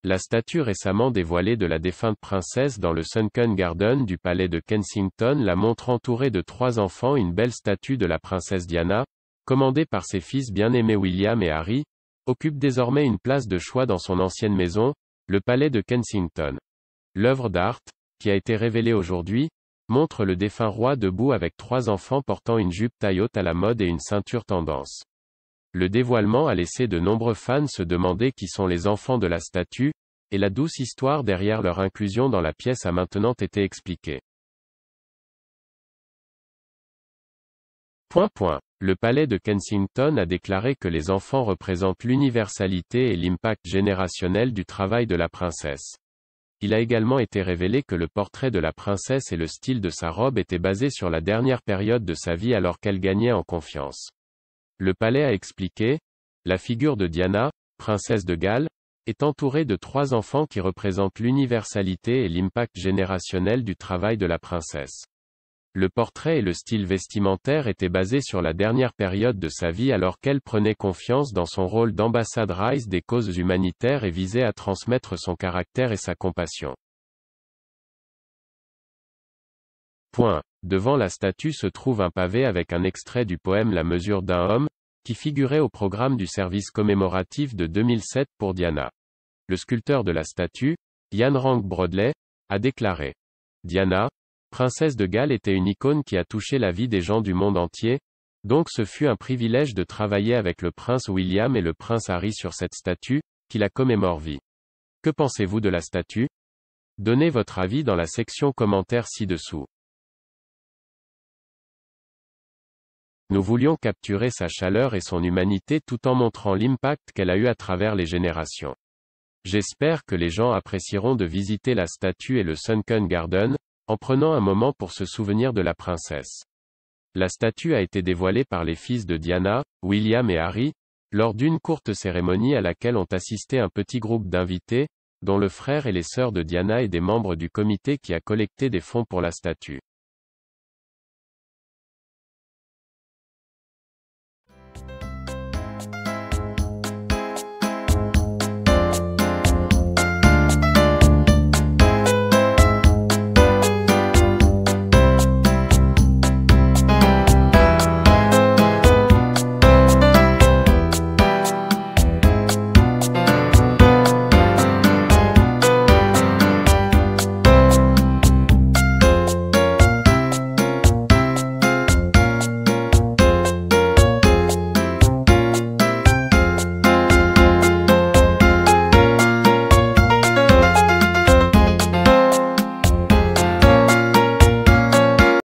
La statue récemment dévoilée de la défunte princesse dans le Sunken Garden du palais de Kensington la montre entourée de 3 enfants. Une belle statue de la princesse Diana, commandée par ses fils bien-aimés William et Harry, occupe désormais une place de choix dans son ancienne maison, le palais de Kensington. L'œuvre d'art, qui a été révélée aujourd'hui, montre le défunt roi debout avec 3 enfants portant une jupe taille haute à la mode et une ceinture tendance. Le dévoilement a laissé de nombreux fans se demander qui sont les enfants de la statue, et la douce histoire derrière leur inclusion dans la pièce a maintenant été expliquée. Le palais de Kensington a déclaré que les enfants représentent l'universalité et l'impact générationnel du travail de la princesse. Il a également été révélé que le portrait de la princesse et le style de sa robe étaient basés sur la dernière période de sa vie alors qu'elle gagnait en confiance. Le palais a expliqué, la figure de Diana, princesse de Galles, est entourée de 3 enfants qui représentent l'universalité et l'impact générationnel du travail de la princesse. Le portrait et le style vestimentaire étaient basés sur la dernière période de sa vie alors qu'elle prenait confiance dans son rôle d'ambassadrice des causes humanitaires et visait à transmettre son caractère et sa compassion. Devant la statue se trouve un pavé avec un extrait du poème La mesure d'un homme, qui figurait au programme du service commémoratif de 2007 pour Diana. Le sculpteur de la statue, Ian Rank Broadley, a déclaré: Diana, princesse de Galles était une icône qui a touché la vie des gens du monde entier, donc ce fut un privilège de travailler avec le prince William et le prince Harry sur cette statue, qui la commémore vie. Que pensez-vous de la statue? Donnez votre avis dans la section commentaires ci-dessous. Nous voulions capturer sa chaleur et son humanité tout en montrant l'impact qu'elle a eu à travers les générations. J'espère que les gens apprécieront de visiter la statue et le Sunken Garden, en prenant un moment pour se souvenir de la princesse. La statue a été dévoilée par les fils de Diana, William et Harry, lors d'une courte cérémonie à laquelle ont assisté un petit groupe d'invités, dont le frère et les sœurs de Diana et des membres du comité qui a collecté des fonds pour la statue.